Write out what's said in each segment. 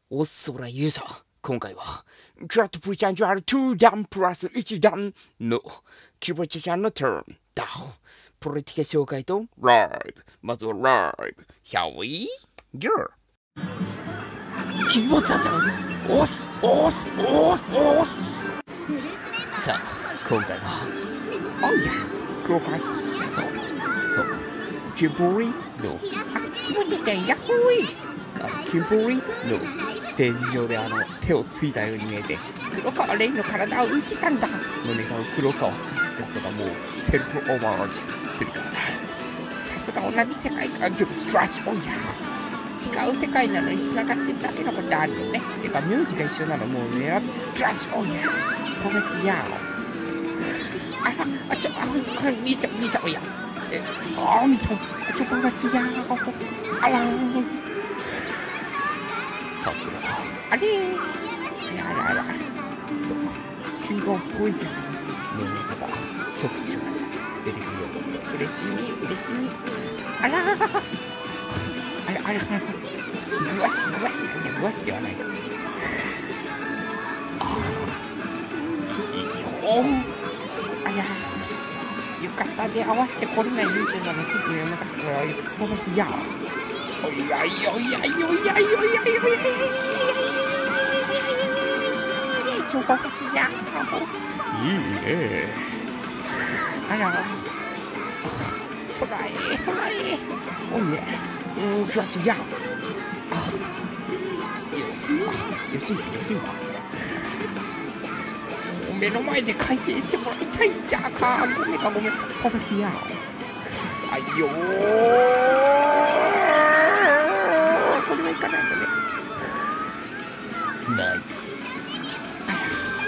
おっそら勇者、今回はクラットプリチャンジュアル2段プラス1段のキュバチちゃんのターンだ。プロティケ紹介とライブ。まずはライブ。Here we go。キュバチちゃん、押す押す押す押す。さあ、今回はおや、クロカスじゃぞ。そう、キュブリのキュバチちゃんヤッホーイ。キンポリのステージ上で手をついたように見えて、黒川レイの体を浮いてたんだのネタを黒川スチャスがもうセルフオーバーラッチするからだ。さすが同じ世界観、ドラッチオイヤー。違う世界なのに繋がってるだけのことあるよね。てかミュージが一緒なのもうね、ドラッチオイヤー。これってやー。見えちゃうやん。見ちゃう。これってやー。さすがだ。あれそう、キングオブポイズンのネタがちょくちょく出てくるようと嬉しみ。あらー、グワシではないか。いいよ。あらー、浴衣で合わせてこれない言うてたのクッキーやめたから、この人やおいやいちょこやいいね。あら、空へおいえ、クラッチやよしんば目の前で回転してもらいたいんじゃか。ごめんパーフェクトやあいよこれはいかないのね。ない。あら。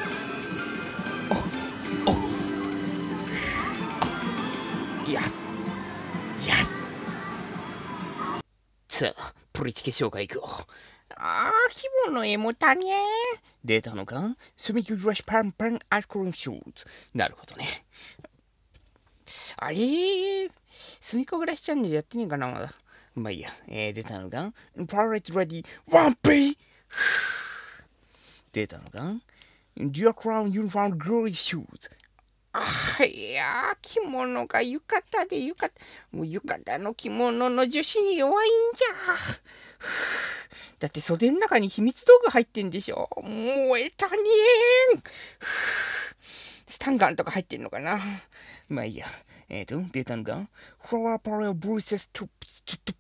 イエス。さあ、プリティケ紹介いくよ。希望の絵もたね出たのかスミキュラシパンアイスクリームシューズ。なるほどね。あれスミコグラシチャンネルやってねえかなまだ。まあいいや。出たのがパレットレディワンピー出たのがデュアクラウンユニフォームグローリーシューズ。いやー、着物が浴衣でもう浴衣の着物の女子に弱いんじゃ。だって袖の中に秘密道具入ってんでしょ。燃えたねーん。スタンガンとか入ってんのかな。まあいいや。出たのがフラワーパレオブルーセストップ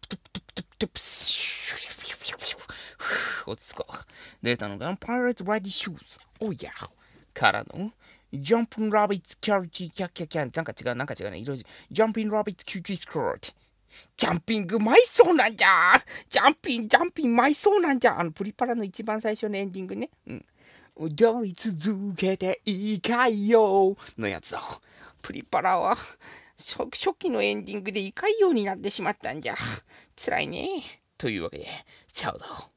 落ち着こう。出たのがパイレーツラディシューズ。おやからのジャンピングラビッツキャリティキャンなんか違うね。色ジャンピングラビッツキューティースクロート。ジャンピング舞いそうなんじゃ。ジャンピン舞いそうなんじゃ。プリパラの一番最初のエンディングね。踊り続けていいかいよのやつだ。プリパラは初期のエンディングでいかいようになってしまったんじゃ。辛いね。というわけで、チャオだ。